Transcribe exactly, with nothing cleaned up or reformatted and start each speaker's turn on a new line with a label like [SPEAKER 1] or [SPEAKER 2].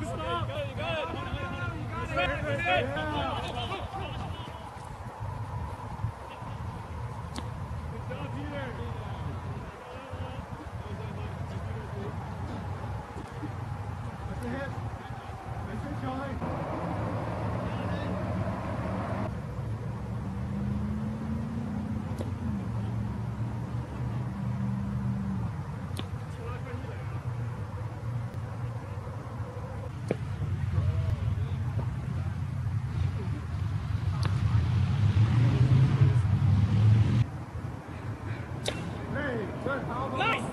[SPEAKER 1] Stop. You got it. You got it. Good job, Peter. That's a hit. Nice hit, Charlie. Nice!